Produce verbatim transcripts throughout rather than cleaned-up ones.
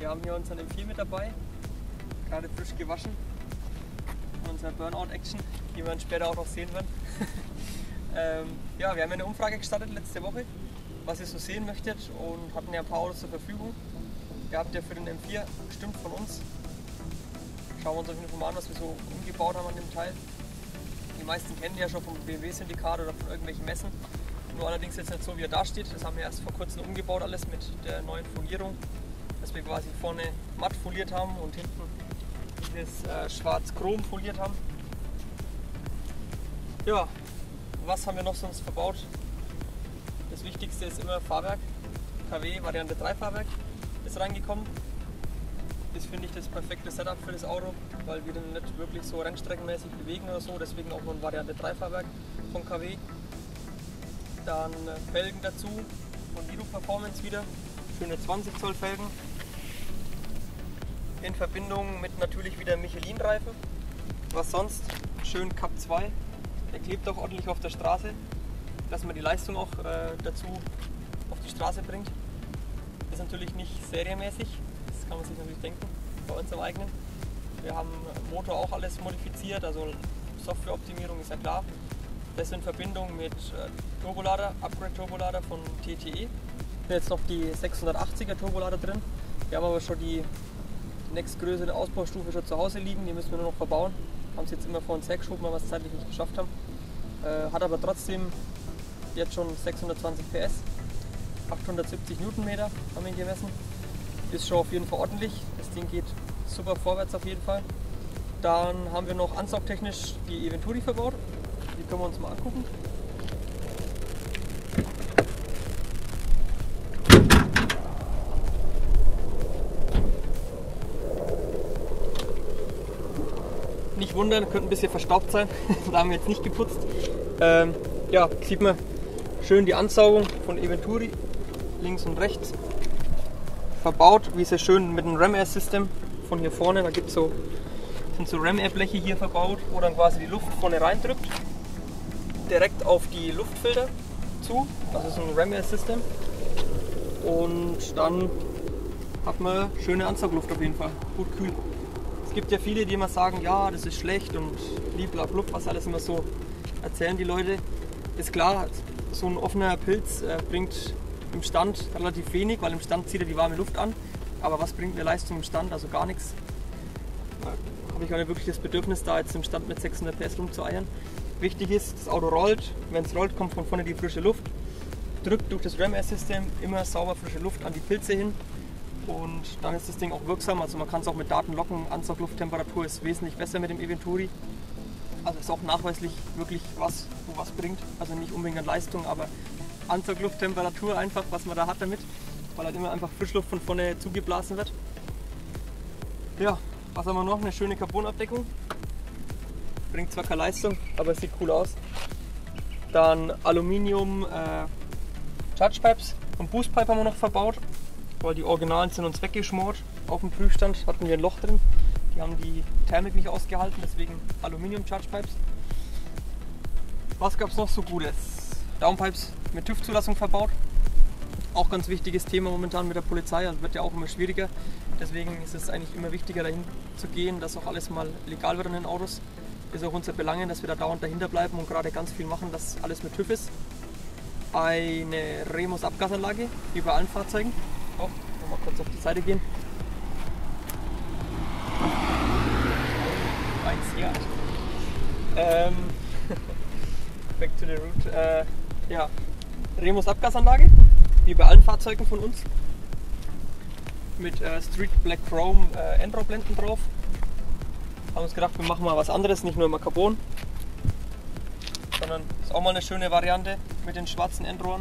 Wir haben hier unseren M vier mit dabei, gerade frisch gewaschen. Unser Burnout-Action, die wir später auch noch sehen werden. ähm, ja, wir haben eine Umfrage gestartet letzte Woche, was ihr so sehen möchtet, und hatten ja ein paar Autos zur Verfügung. Ihr habt ja für den M vier bestimmt von uns. Schauen wir uns auf jeden Fall mal an, was wir so umgebaut haben an dem Teil. Die meisten kennen ja schon vom B M W-Syndikat oder von irgendwelchen Messen. Nur allerdings jetzt nicht so, wie er da steht. Das haben wir erst vor kurzem umgebaut, alles mit der neuen Folierung. Dass wir quasi vorne matt foliert haben und hinten dieses äh, schwarz-chrom foliert haben. Ja, was haben wir noch sonst verbaut? Das Wichtigste ist immer Fahrwerk. K W Variante drei Fahrwerk ist reingekommen. Das finde ich das perfekte Setup für das Auto, weil wir den nicht wirklich so rennstreckenmäßig bewegen oder so. Deswegen auch nur ein Variante drei Fahrwerk von K W. Dann Felgen dazu von Lido Performance wieder. Schöne zwanzig Zoll Felgen. In Verbindung mit natürlich wieder Michelin-Reifen. Was sonst? Schön Cup zwei. Der klebt auch ordentlich auf der Straße, dass man die Leistung auch äh, dazu auf die Straße bringt. Ist natürlich nicht serienmäßig, das kann man sich natürlich denken, bei uns am eigenen. Wir haben Motor auch alles modifiziert, also Softwareoptimierung ist ja klar. Das in Verbindung mit äh, Turbolader, Upgrade Turbolader von T T E. Jetzt noch die sechshundertachtziger Turbolader drin. Wir haben aber schon die nächstgrößere Ausbaustufe schon zu Hause liegen, die müssen wir nur noch verbauen. Haben es jetzt immer vor uns hergeschoben, weil wir es zeitlich nicht geschafft haben. Äh, hat aber trotzdem jetzt schon sechshundertzwanzig P S, achthundertsiebzig Newtonmeter haben wir ihn gemessen. Ist schon auf jeden Fall ordentlich, das Ding geht super vorwärts auf jeden Fall. Dann haben wir noch ansaugtechnisch die Eventuri verbaut, die können wir uns mal angucken. Nicht wundern, könnte ein bisschen verstaubt sein, da haben wir jetzt nicht geputzt. Ähm, ja, sieht man schön die Ansaugung von Eventuri, links und rechts. Verbaut, wie sehr schön mit dem Ram-Air-System von hier vorne. Da gibt's so, sind so Ram-Air-Bleche hier verbaut, wo dann quasi die Luft vorne reindrückt. Direkt auf die Luftfilter zu, also so ein Ram-Air-System. Und dann hat man schöne Ansaugluft auf jeden Fall, gut kühl. Es gibt ja viele, die immer sagen, ja, das ist schlecht und bliblablub, was alles immer so erzählen die Leute. Ist klar, so ein offener Pilz äh, bringt im Stand relativ wenig, weil im Stand zieht er die warme Luft an. Aber was bringt eine Leistung im Stand? Also gar nichts. Da habe ich auch nicht wirklich das Bedürfnis, da jetzt im Stand mit sechshundert P S rumzueiern. Wichtig ist, das Auto rollt. Wenn es rollt, kommt von vorne die frische Luft. Drückt durch das Ram-Air-System immer sauber frische Luft an die Pilze hin. Und dann ist das Ding auch wirksam, also man kann es auch mit Daten locken. Ansaugluft-Temperatur ist wesentlich besser mit dem Eventuri. Also ist auch nachweislich wirklich was, wo was bringt. Also nicht unbedingt an Leistung, aber Ansaugluft-Temperatur einfach, was man da hat damit. Weil halt immer einfach Frischluft von vorne zugeblasen wird. Ja, was haben wir noch? Eine schöne Carbonabdeckung. Bringt zwar keine Leistung, aber es sieht cool aus. Dann Aluminium äh, Charge Pipes und Boost Pipe haben wir noch verbaut. Weil die Originalen sind uns weggeschmort. Auf dem Prüfstand hatten wir ein Loch drin. Die haben die Thermik nicht ausgehalten, deswegen Aluminium Charge Pipes. Was gab es noch so Gutes? Downpipes mit TÜV-Zulassung verbaut. Auch ganz wichtiges Thema momentan mit der Polizei, also wird ja auch immer schwieriger. Deswegen ist es eigentlich immer wichtiger, dahin zu gehen, dass auch alles mal legal wird an den Autos. Ist auch unser Belangen, dass wir da dauernd dahinter bleiben und gerade ganz viel machen, dass alles mit TÜV ist. Eine Remus Abgasanlage, wie bei allen Fahrzeugen. Auch, mal kurz auf die Seite gehen. Eins, ja. Ähm, back to the root. Äh, ja, Remus Abgasanlage, wie bei allen Fahrzeugen von uns. Mit äh, Street Black Chrome äh, Endrohrblenden drauf. Haben uns gedacht, wir machen mal was anderes, nicht nur immer Carbon. Sondern ist auch mal eine schöne Variante mit den schwarzen Endrohren.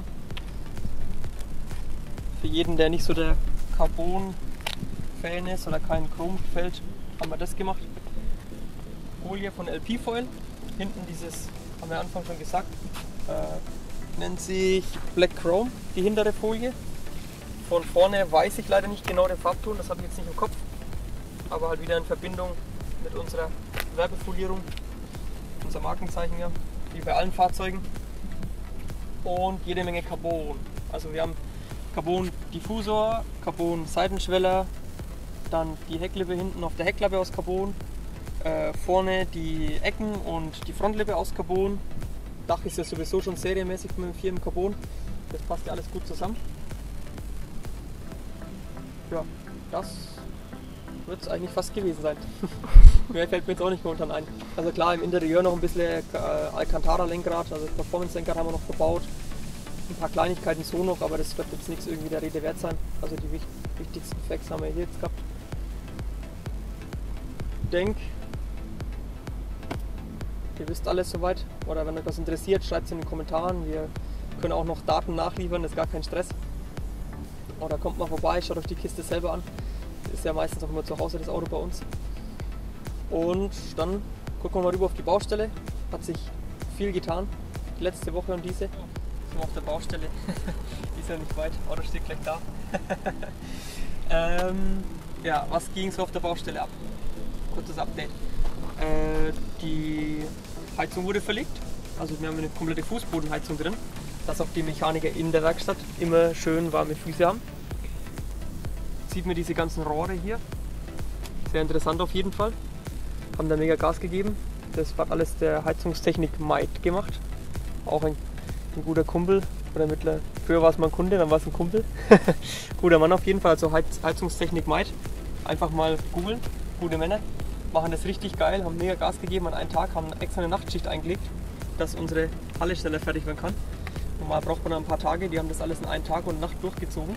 Für jeden, der nicht so der Carbon-Fan ist oder kein Chrom gefällt, haben wir das gemacht. Folie von L P Foil. Hinten dieses, haben wir am Anfang schon gesagt, äh, nennt sich Black Chrome, die hintere Folie. Von vorne weiß ich leider nicht genau den Farbton, das habe ich jetzt nicht im Kopf. Aber halt wieder in Verbindung mit unserer Werbefolierung, unser Markenzeichen ja, wie bei allen Fahrzeugen. Und jede Menge Carbon. Also wir haben Carbon Diffusor, Carbon Seitenschweller, Dann die Hecklippe hinten auf der Heckklappe aus Carbon. Äh, vorne die Ecken und die Frontlippe aus Carbon. Dach ist ja sowieso schon serienmäßig mit dem vier im Carbon. Das passt ja alles gut zusammen. Ja, das wird es eigentlich fast gewesen sein. Mehr fällt mir jetzt auch nicht momentan ein. Also klar, im Interieur noch ein bisschen äh, Alcantara-Lenkrad, also Performance-Lenkrad haben wir noch verbaut. Ein paar Kleinigkeiten so noch, aber das wird jetzt nichts irgendwie der Rede wert sein. Also die wich wichtigsten Facts haben wir hier jetzt gehabt. Ich denke, ihr wisst alles soweit. Oder wenn euch was interessiert, schreibt es in den Kommentaren. Wir können auch noch Daten nachliefern, das ist gar kein Stress. Oder kommt mal vorbei, schaut euch die Kiste selber an. Das ist ja meistens auch immer zu Hause das Auto bei uns. Und dann gucken wir mal rüber auf die Baustelle. Hat sich viel getan, die letzte Woche und diese. Sind wir auf der Baustelle. Die ist ja nicht weit, Auto steht gleich da. ähm, ja, was ging so auf der Baustelle ab? Kurzes Update. Äh, die Heizung wurde verlegt. Also wir haben eine komplette Fußbodenheizung drin, dass auch die Mechaniker in der Werkstatt immer schön warme Füße haben. Sieht man diese ganzen Rohre hier. Sehr interessant auf jeden Fall. Haben da mega Gas gegeben. Das hat alles der Heizungstechnik Maid gemacht. Auch ein, ein guter Kumpel. Oder mittler, früher war es mal ein Kunde, dann war es ein Kumpel. Guter Mann auf jeden Fall. Also Heiz, Heizungstechnik Maid. Einfach mal googeln. Gute Männer. Machen das richtig geil. Haben mega Gas gegeben an einem Tag. Haben extra eine Nachtschicht eingelegt, dass unsere Halle schneller fertig werden kann. Normal braucht man ein paar Tage. Die haben das alles in einen Tag und Nacht durchgezogen.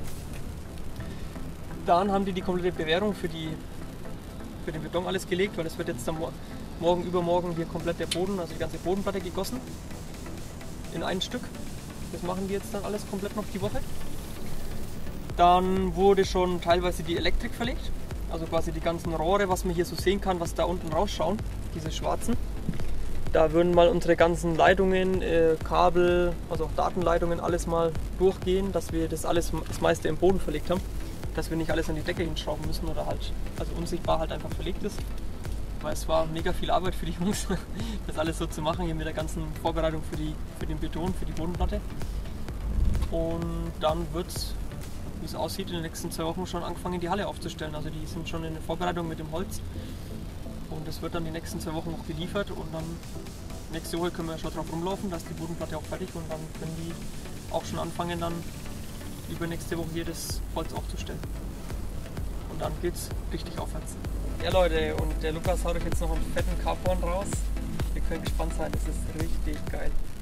Dann haben die die komplette Bewährung für die für den Beton alles gelegt, weil es wird jetzt dann morgen, übermorgen hier komplett der Boden, also die ganze Bodenplatte gegossen. In ein Stück. Das machen die jetzt dann alles komplett noch die Woche. Dann wurde schon teilweise die Elektrik verlegt. Also quasi die ganzen Rohre, was man hier so sehen kann, was da unten rausschauen. Diese schwarzen. Da würden mal unsere ganzen Leitungen, äh, Kabel, also auch Datenleitungen, alles mal durchgehen, dass wir das alles, das meiste im Boden verlegt haben. Dass wir nicht alles an die Decke hinschrauben müssen oder halt, also unsichtbar halt einfach verlegt ist. Weil es war mega viel Arbeit für die Jungs, das alles so zu machen, hier mit der ganzen Vorbereitung für, die, für den Beton, für die Bodenplatte. Und dann wird es, wie es aussieht, in den nächsten zwei Wochen schon angefangen, die Halle aufzustellen. Also die sind schon in der Vorbereitung mit dem Holz. Und das wird dann die nächsten zwei Wochen noch geliefert und dann nächste Woche können wir schon drauf rumlaufen, da ist die Bodenplatte auch fertig und dann können die auch schon anfangen, dann übernächste Woche hier das Holz aufzustellen. Und dann geht's richtig aufwärts. Ja Leute, und der Lukas haut euch jetzt noch einen fetten Carporn raus. Ihr könnt gespannt sein, das ist richtig geil.